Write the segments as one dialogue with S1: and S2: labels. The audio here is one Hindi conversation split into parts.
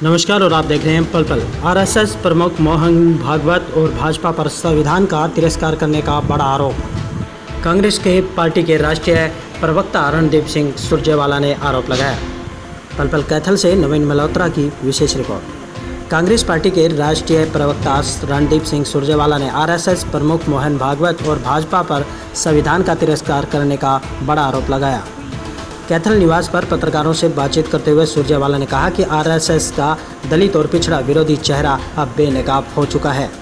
S1: नमस्कार और आप देख रहे हैं पल पल। आरएसएस प्रमुख मोहन भागवत और भाजपा पर संविधान का तिरस्कार करने का बड़ा आरोप। कांग्रेस के पार्टी के राष्ट्रीय प्रवक्ता रणदीप सिंह सुरजेवाला ने आरोप लगाया। पल पल कैथल से नवीन मल्होत्रा की विशेष रिपोर्ट। कांग्रेस पार्टी के राष्ट्रीय प्रवक्ता रणदीप सिंह सुरजेवाला ने आरएसएस प्रमुख मोहन भागवत और भाजपा पर संविधान का तिरस्कार करने का बड़ा आरोप लगाया। कैथल निवास पर पत्रकारों से बातचीत करते हुए सुरजेवाला ने कहा कि आरएसएस का दलित और पिछड़ा विरोधी चेहरा अब बेनकाब हो चुका है।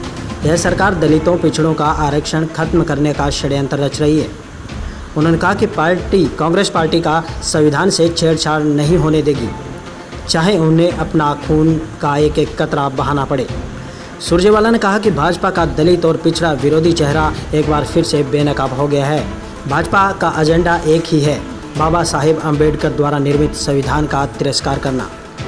S1: यह सरकार दलितों पिछड़ों का आरक्षण खत्म करने का षड्यंत्र रच रही है। उन्होंने कहा कि कांग्रेस पार्टी का संविधान से छेड़छाड़ नहीं होने देगी, चाहे उन्हें अपना खून का एक एक कतरा बहाना पड़े। सुरजेवाला ने कहा कि भाजपा का दलित और पिछड़ा विरोधी चेहरा एक बार फिर से बेनकाब हो गया है। भाजपा का एजेंडा एक ही है, बाबा साहेब अम्बेडकर द्वारा निर्मित संविधान का तिरस्कार करना।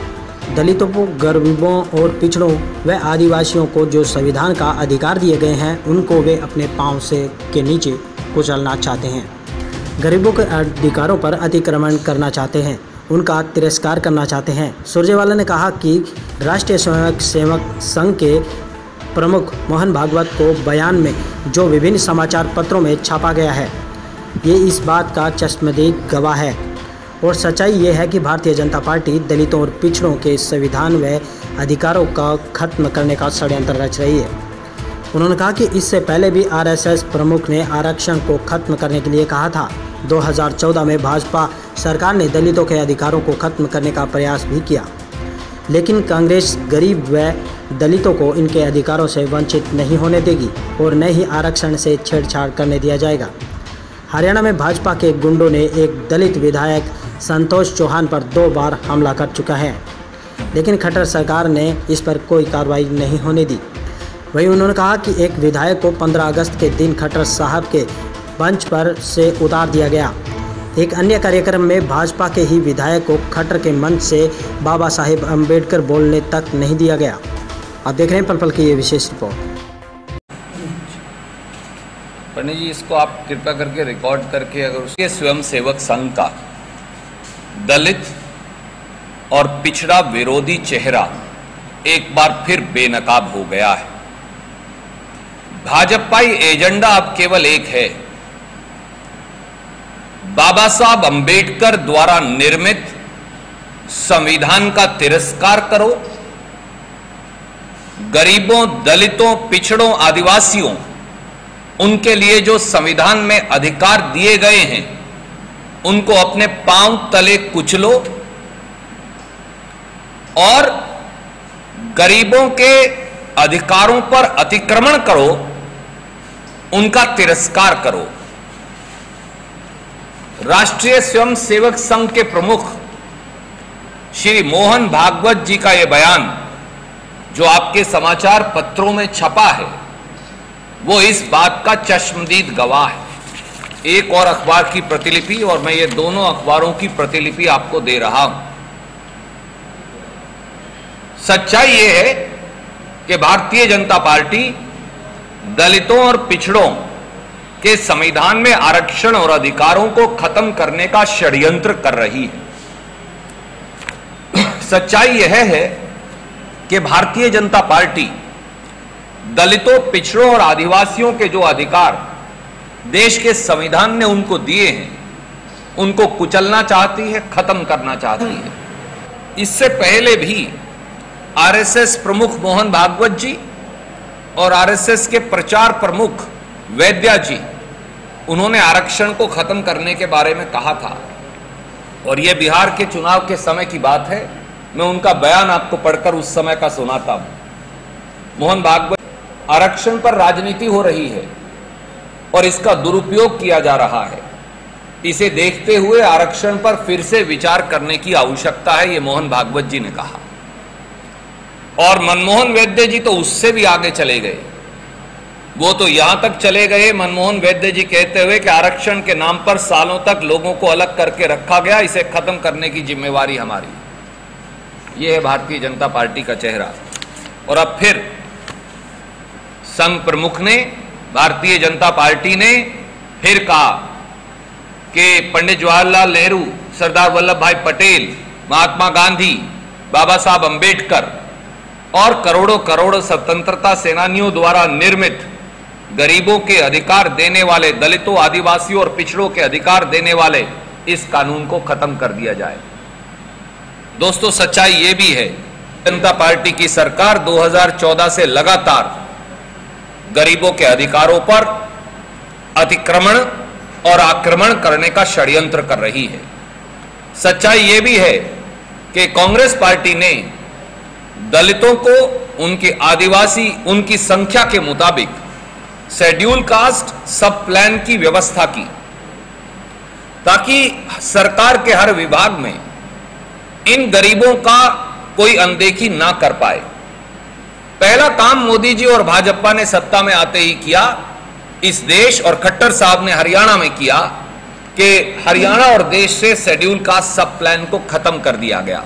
S1: दलितों को, गरीबों और पिछड़ों व आदिवासियों को जो संविधान का अधिकार दिए गए हैं, उनको वे अपने पांव से के नीचे कुचलना चाहते हैं। गरीबों के अधिकारों पर अतिक्रमण करना चाहते हैं, उनका तिरस्कार करना चाहते हैं। सुरजेवाला ने कहा कि राष्ट्रीय स्वयंसेवक संघ के प्रमुख मोहन भागवत को बयान में जो विभिन्न समाचार पत्रों में छापा गया है, ये इस बात का चश्मदीद गवाह है। और सच्चाई ये है कि भारतीय जनता पार्टी दलितों और पिछड़ों के संविधान व अधिकारों का खत्म करने का षड्यंत्र रच रही है। उन्होंने कहा कि इससे पहले भी आरएसएस प्रमुख ने आरक्षण को खत्म करने के लिए कहा था। 2014 में भाजपा सरकार ने दलितों के अधिकारों को खत्म करने का प्रयास भी किया, लेकिन कांग्रेस गरीब व दलितों को इनके अधिकारों से वंचित नहीं होने देगी और न ही आरक्षण से छेड़छाड़ करने दिया जाएगा। हरियाणा में भाजपा के गुंडों ने एक दलित विधायक संतोष चौहान पर 2 बार हमला कर चुका है, लेकिन खट्टर सरकार ने इस पर कोई कार्रवाई नहीं होने दी। वहीं उन्होंने कहा कि एक विधायक को 15 अगस्त के दिन खट्टर साहब के मंच पर से उतार दिया गया। एक अन्य कार्यक्रम में भाजपा के ही विधायक को खट्टर के मंच से बाबा साहेब अम्बेडकर बोलने तक नहीं दिया गया। आप देख रहे हैं पल पल की ये विशेष रिपोर्ट।
S2: पंडित जी, इसको आप कृपया करके रिकॉर्ड करके, अगर उसके स्वयंसेवक संघ का दलित और पिछड़ा विरोधी चेहरा एक बार फिर बेनकाब हो गया है। भाजपाई एजेंडा अब केवल एक है, बाबा साहब अम्बेडकर द्वारा निर्मित संविधान का तिरस्कार करो, गरीबों, दलितों, पिछड़ों, आदिवासियों, उनके लिए जो संविधान में अधिकार दिए गए हैं, उनको अपने पांव तले कुचलो और गरीबों के अधिकारों पर अतिक्रमण करो, उनका तिरस्कार करो। राष्ट्रीय स्वयंसेवक संघ के प्रमुख श्री मोहन भागवत जी का यह बयान जो आपके समाचार पत्रों में छपा है, वो इस बात का चश्मदीद गवाह है। एक और अखबार की प्रतिलिपि, और मैं ये दोनों अखबारों की प्रतिलिपि आपको दे रहा हूं। सच्चाई ये है कि भारतीय जनता पार्टी दलितों और पिछड़ों के संविधान में आरक्षण और अधिकारों को खत्म करने का षड्यंत्र कर रही है। सच्चाई यह है कि भारतीय जनता पार्टी दलितों, पिछड़ों और आदिवासियों के जो अधिकार देश के संविधान ने उनको दिए हैं, उनको कुचलना चाहती है, खत्म करना चाहती है। इससे पहले भी आरएसएस प्रमुख मोहन भागवत जी और आरएसएस के प्रचार प्रमुख वैद्या जी, उन्होंने आरक्षण को खत्म करने के बारे में कहा था। और यह बिहार के चुनाव के समय की बात है। मैं उनका बयान आपको पढ़कर उस समय का सुनाता हूं। मोहन भागवत, आरक्षण पर राजनीति हो रही है और इसका दुरुपयोग किया जा रहा है। इसे देखते हुए आरक्षण पर फिर से विचार करने की आवश्यकता है, ये मोहन भागवत जी ने कहा। और मनमोहन वैद्य जी तो उससे भी आगे चले गए। वो तो यहां तक चले गए, मनमोहन वैद्य जी कहते हुए कि आरक्षण के नाम पर सालों तक लोगों को अलग करके रखा गया, इसे खत्म करने की जिम्मेवारी हमारी। ये है भारतीय जनता पार्टी का चेहरा। और अब फिर संघ प्रमुख ने, भारतीय जनता पार्टी ने फिर कहा कि पंडित जवाहरलाल नेहरू, सरदार वल्लभ भाई पटेल, महात्मा गांधी बाबा साहब अंबेडकर और करोड़ों करोड़ स्वतंत्रता सेनानियों द्वारा निर्मित गरीबों के अधिकार देने वाले, दलितों, आदिवासियों और पिछड़ों के अधिकार देने वाले इस कानून को खत्म कर दिया जाए। दोस्तों, सच्चाई यह भी है, जनता पार्टी की सरकार 2014 से लगातार गरीबों के अधिकारों पर अतिक्रमण और आक्रमण करने का षड्यंत्र कर रही है। सच्चाई यह भी है कि कांग्रेस पार्टी ने दलितों को उनके आदिवासी, उनकी संख्या के मुताबिक शेड्यूल कास्ट सब प्लान की व्यवस्था की, ताकि सरकार के हर विभाग में इन गरीबों का कोई अनदेखी ना कर पाए। पहला काम मोदी जी और भाजपा ने सत्ता में आते ही किया इस देश, और खट्टर साहब ने हरियाणा में किया कि हरियाणा और देश से शेड्यूल कास्ट सब प्लान को खत्म कर दिया गया।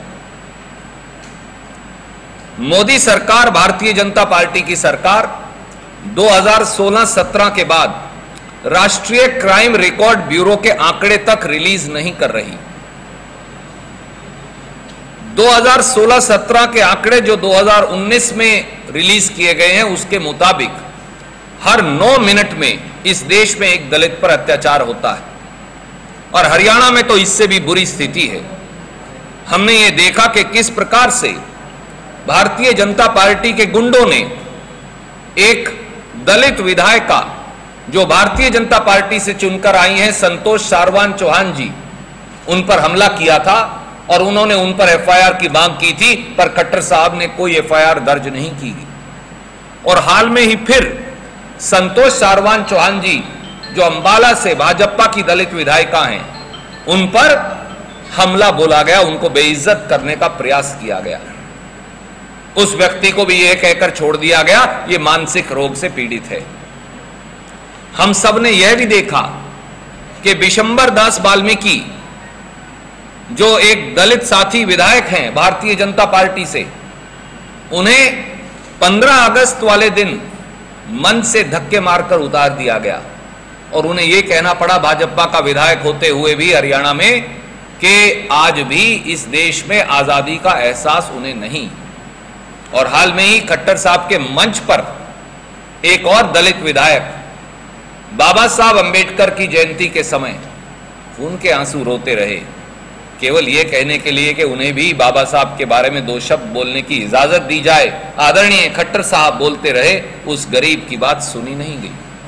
S2: मोदी सरकार, भारतीय जनता पार्टी की सरकार 2016-17 के बाद राष्ट्रीय क्राइम रिकॉर्ड ब्यूरो के आंकड़े तक रिलीज नहीं कर रही। 2016-17 के आंकड़े जो 2019 में रिलीज किए गए हैं, उसके मुताबिक हर 9 मिनट में इस देश में एक दलित पर अत्याचार होता है, और हरियाणा में तो इससे भी बुरी स्थिति है। हमने ये देखा कि किस प्रकार से भारतीय जनता पार्टी के गुंडों ने एक दलित विधायिका, जो भारतीय जनता पार्टी से चुनकर आई हैं, संतोष सारवान चौहान जी, उन पर हमला किया था और उन्होंने उन पर एफआईआर की मांग की थी, पर खट्टर साहब ने कोई एफआईआर दर्ज नहीं की। और हाल में ही फिर संतोष सारवान चौहान जी, जो अंबाला से भाजपा की दलित विधायिका हैं, उन पर हमला बोला गया, उनको बेइज्जत करने का प्रयास किया गया। उस व्यक्ति को भी यह कहकर छोड़ दिया गया ये मानसिक रोग से पीड़ित है। हम सब ने यह भी देखा कि बिशंबर दास वाल्मीकि, जो एक दलित साथी विधायक हैं भारतीय जनता पार्टी से, उन्हें 15 अगस्त वाले दिन मंच से धक्के मारकर उतार दिया गया, और उन्हें यह कहना पड़ा भाजपा का विधायक होते हुए भी हरियाणा में कि आज भी इस देश में आजादी का एहसास उन्हें नहीं। और हाल में ही खट्टर साहब के मंच पर एक और दलित विधायक बाबा साहब अंबेडकर की जयंती के समय खून के आंसू रोते रहे, केवल यह कहने के लिए कि उन्हें भी बाबा साहब के बारे में 2 शब्द बोलने की इजाजत दी जाए। आदरणीय खट्टर साहब बोलते रहे, उस गरीब की बात सुनी नहीं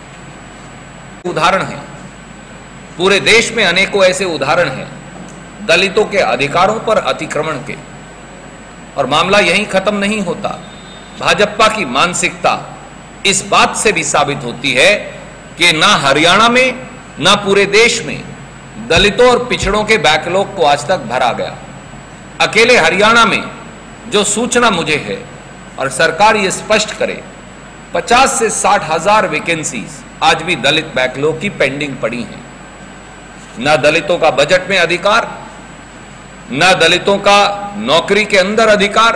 S2: गई। उदाहरण है, पूरे देश में अनेकों ऐसे उदाहरण हैं दलितों के अधिकारों पर अतिक्रमण के, और मामला यहीं खत्म नहीं होता। भाजपा की मानसिकता इस बात से भी साबित होती है कि ना हरियाणा में ना पूरे देश में दलितों और पिछड़ों के बैकलॉग को आज तक भरा गया। अकेले हरियाणा में जो सूचना मुझे है, और सरकार ये स्पष्ट करे, 50 से 60 हजार वैकेंसीज आज भी दलित बैकलॉग की पेंडिंग पड़ी हैं। ना दलितों का बजट में अधिकार, ना दलितों का नौकरी के अंदर अधिकार,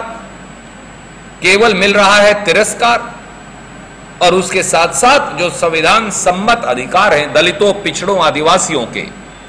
S2: केवल मिल रहा है तिरस्कार। और उसके साथ साथ जो संविधान सम्मत अधिकार हैं दलितों, पिछड़ों, आदिवासियों के,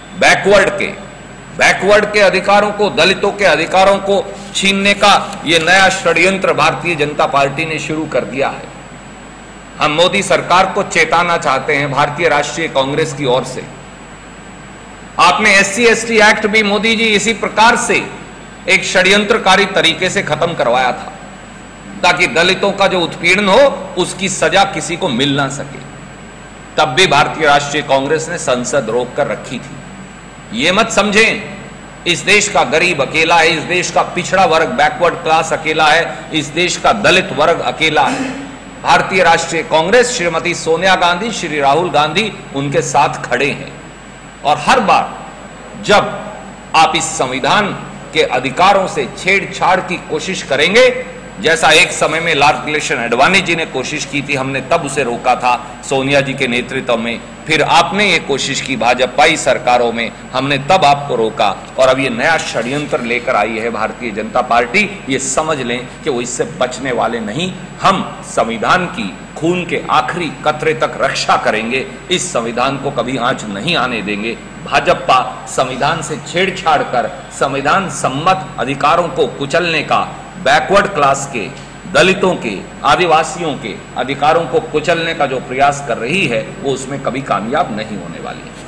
S2: बैकवर्ड के अधिकारों को, दलितों के अधिकारों को छीनने का यह नया षड्यंत्र भारतीय जनता पार्टी ने शुरू कर दिया है। हम मोदी सरकार को चेताना चाहते हैं भारतीय राष्ट्रीय कांग्रेस की ओर से। आपने SC/ST एक्ट भी मोदी जी इसी प्रकार से एक षड्यंत्रकारी तरीके से खत्म करवाया था, ताकि दलितों का जो उत्पीड़न हो उसकी सजा किसी को मिल ना सके। तब भी भारतीय राष्ट्रीय कांग्रेस ने संसद रोक कर रखी थी। ये मत समझें इस देश का गरीब अकेला है, इस देश का पिछड़ा वर्ग, बैकवर्ड क्लास अकेला है, इस देश का दलित वर्ग अकेला है। भारतीय राष्ट्रीय कांग्रेस, श्रीमती सोनिया गांधी, श्री राहुल गांधी उनके साथ खड़े हैं। और हर बार जब आप इस संविधान के अधिकारों से छेड़छाड़ की कोशिश करेंगे जैसा एक समय में लॉर्ड क्लेशन अडवाणी जी ने कोशिश की थी, हमने तब उसे रोका था सोनिया जी के नेतृत्व में, फिर आपने ये कोशिश की भाजपाई सरकारों में, हमने तब आपको रोका, और अब ये नया षड्यंत्र लेकर आई है भारतीय जनता पार्टी। ये समझ लें कि वो इससे बचने वाले नहीं। हम संविधान की खून के आखिरी कतरे तक रक्षा करेंगे, इस संविधान को कभी आंच नहीं आने देंगे। भाजपा संविधान से छेड़छाड़ कर संविधान सम्मत अधिकारों को कुचलने का, बैकवर्ड क्लास के, दलितों के, आदिवासियों के अधिकारों को कुचलने का जो प्रयास कर रही है, वो उसमें कभी कामयाब नहीं होने वाली है।